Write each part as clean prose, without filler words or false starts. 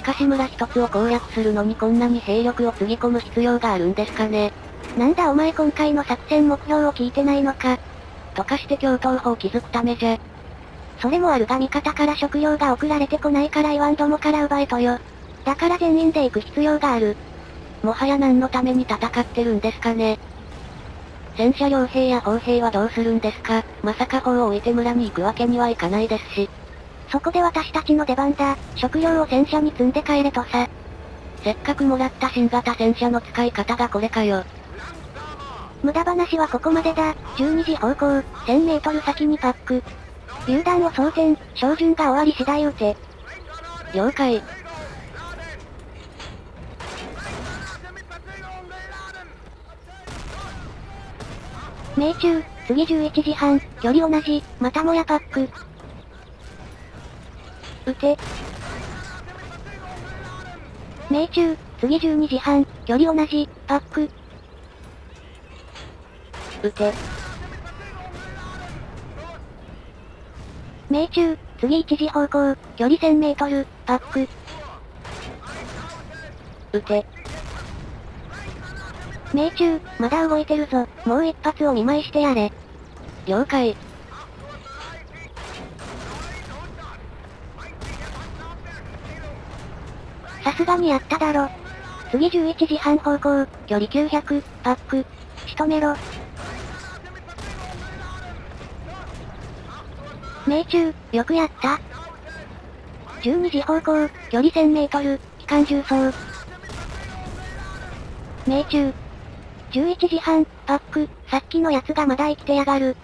かし村一つを攻略するのにこんなに兵力をつぎ込む必要があるんですかね。 なんだお前今回の作戦目標を聞いてないのか。 とかして共闘法を築くためじゃ。 それもあるが味方から食料が送られてこないから言わんどもから奪えとよ。だから全員で行く必要がある。 もはや何のために戦ってるんですかね。戦車両兵や砲兵はどうするんですか。まさか砲を置いて村に行くわけにはいかないですし。 そこで私たちの出番だ。食料を戦車に積んで帰れとさ。 せっかくもらった新型戦車の使い方がこれかよ。 無駄話はここまでだ。12時方向、1000メートル先にパック。榴弾を装填、照準が終わり次第撃て。 了解。 命中、次11時半、距離同じ、またもやパック。撃て。命中、次12時半、距離同じ、パック。 撃て。 命中、次1時方向、距離1000メートル、パック。 撃て。 命中、まだ動いてるぞ。もう一発を見舞いしてやれ。 了解。 さすがにやっただろ。次11時半方向、距離900、パック。仕留めろ。命中、よくやった。12時方向、距離1000メートル、機関銃装。命中。11時半、パック、さっきのやつがまだ生きてやがる。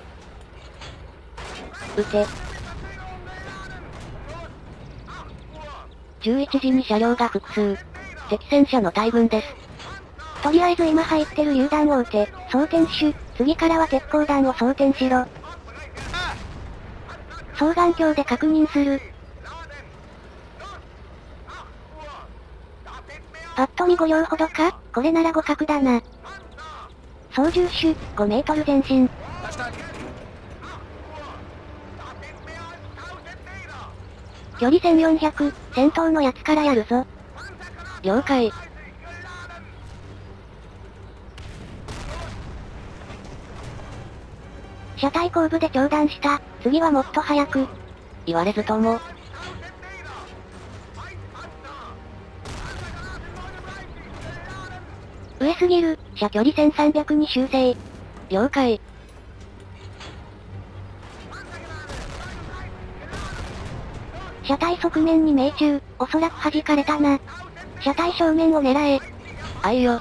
撃て。11時に車両が複数。敵戦車の大群です。 とりあえず今入ってる榴弾を撃て、装填手、次からは鉄鋼弾を装填しろ。双眼鏡で確認する。パッと見5両ほどか、これなら互角だな。操縦手、5メートル前進。距離1400、先頭のやつからやるぞ。 了解。 車体後部で長弾した。次はもっと早く。 言われずとも。 上すぎる、車距離1300に修正。 了解。 車体側面に命中、おそらく弾かれたな。車体正面を狙え。 あいよ。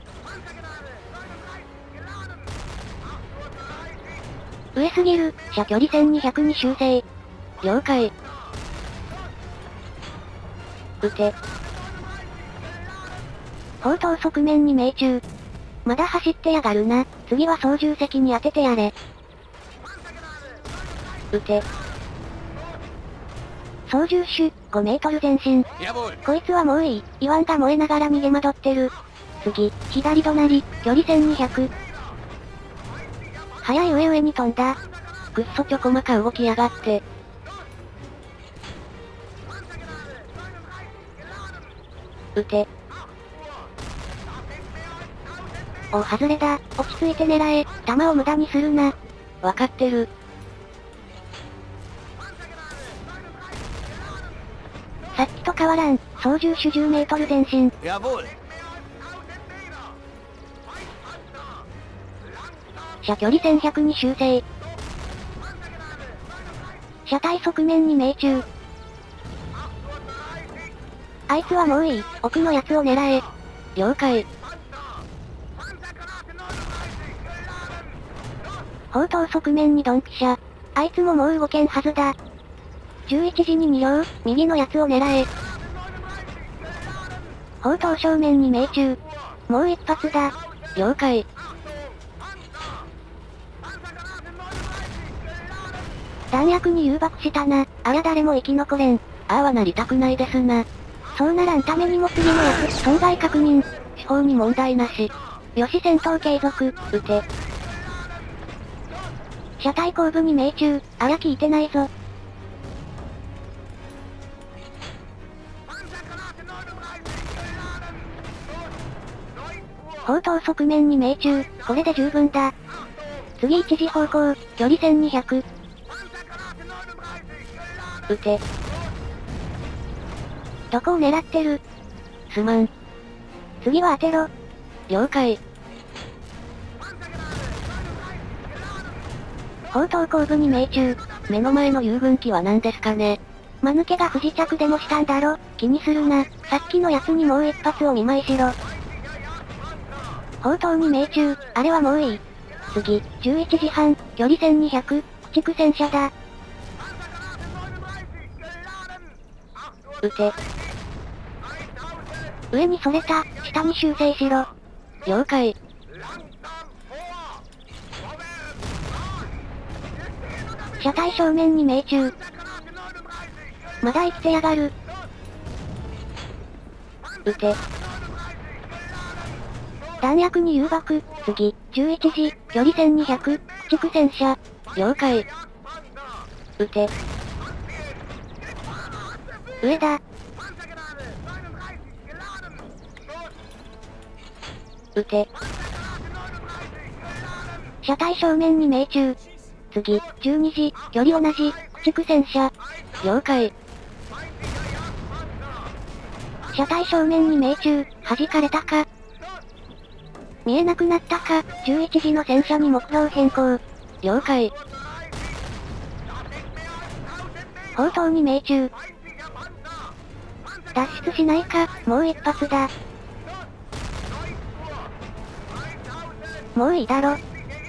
上すぎる、車距離1200に修正。 了解。撃て。 砲塔側面に命中。まだ走ってやがるな。次は操縦席に当ててやれ。 撃て。 操縦手、5メートル前進。こいつはもういい。イワンが燃えながら逃げ惑ってる。次、左隣、距離1200。早い上に飛んだ。 くっそちょ細か動きやがって。撃て。 お、外れだ。落ち着いて狙え。弾を無駄にするな。 わかってる。 さっきと変わらん。操縦手10メートル前進。車距離1100に修正。車体側面に命中。あいつはもういい。奥のやつを狙え。 了解。 砲塔側面にドンピシャ。あいつももう動けんはずだ。11時に2両、右のやつを狙え。砲塔正面に命中。もう一発だ。 了解。 弾薬に誘爆したな。あや誰も生き残れん。 ああはなりたくないですな。 そうならんためにも次のやつ、損害確認。 手法に問題なし。 よし戦闘継続。 撃て。 車体後部に命中。あや聞いてないぞ。 砲塔側面に命中、これで十分だ。次1時方向、距離1200。 撃て。 どこを狙ってる？ すまん。 次は当てろ。 了解。 砲塔後部に命中。 目の前の遊軍機は何ですかね。 間抜けが不時着でもしたんだろ。気にするな。さっきのやつにもう一発お見舞いしろ。砲塔に命中。あれはもういい。次、11時半、距離1200、駆逐戦車だ。 撃て。 上にそれた、下に修正しろ。 了解。 車体正面に命中。まだ生きてやがる。 撃て。 弾薬に誘爆。次、11時、距離1200、駆逐戦車。 了解。撃て。 上だ。 撃て。 車体正面に命中。次、12時、距離同じ、駆逐戦車。 了解。 車体正面に命中、弾かれたか。見えなくなったか、11時の戦車に目標変更。 了解。 砲塔に命中。脱出しないか、もう一発だ。もういいだろ。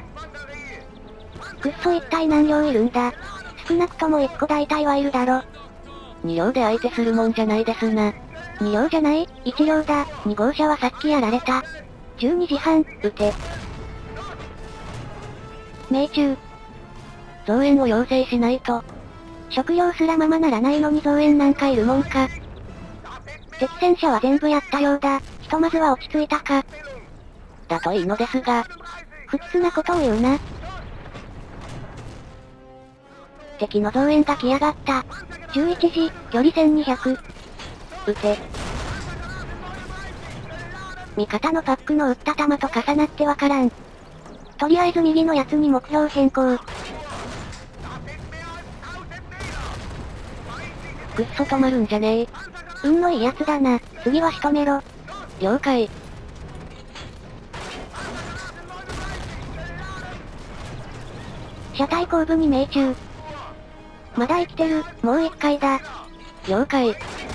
くっそ一体何両いるんだ。少なくとも1個大体はいるだろ。 2両で相手するもんじゃないですな。 2両じゃない、1両だ。2号車はさっきやられた。12時半、 撃て。 命中。 増援を要請しないと。 食料すらままならないのに増援なんかいるもんか。敵戦車は全部やったようだ。ひとまずは落ち着いたか。 だといいのですが。 不吉なことを言うな。敵の増援が来やがった。11時、距離1200。 撃て。 味方のパックの撃った弾と重なってわからん。とりあえず右のやつに目標変更。 くっそ止まるんじゃねえ。 運のいいやつだな。次は仕留めろ。 了解。 車体後部に命中。まだ生きてる、もう一回だ。 了解。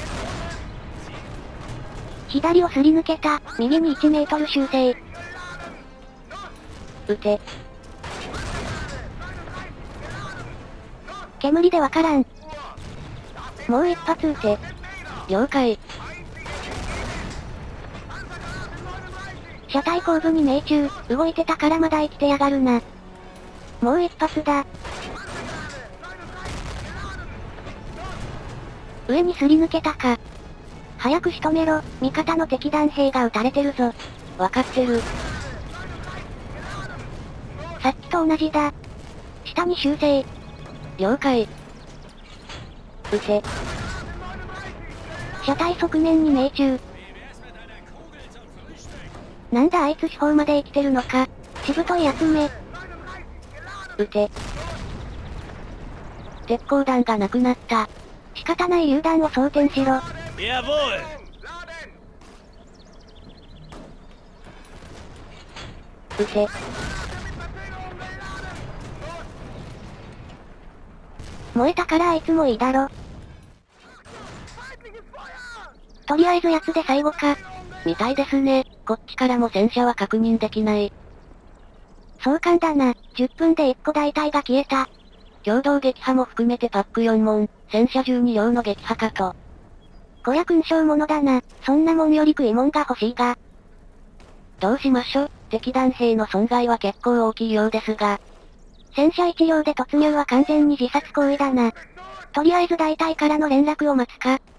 左をすり抜けた、右に1メートル修正。 撃て。 煙でわからん。もう一発撃て。 了解。 車体後部に命中、動いてたからまだ生きてやがるな。もう一発だ。上にすり抜けたか。早く仕留めろ、味方の敵弾兵が撃たれてるぞ。 わかってる。 さっきと同じだ。下に修正。 了解。撃て。 車体側面に命中。なんだあいつ四方まで生きてるのか。しぶといやつめ。 撃て。鉄鋼弾がなくなった。 仕方ない榴弾を装填しろ。 撃て。 燃えたからあいつもいいだろ。とりあえずやつで最後か。 みたいですね。こっちからも戦車は確認できない。 壮観だな。10分で1個大隊が消えた。 共同撃破も含めてパック4門、戦車12両の撃破かと。 こりゃ勲章ものだな。そんなもんより食いもんが欲しいが。 どうしましょう。敵弾兵の損害は結構大きいようですが。 戦車1両で突入は完全に自殺行為だな。とりあえず大隊からの連絡を待つか。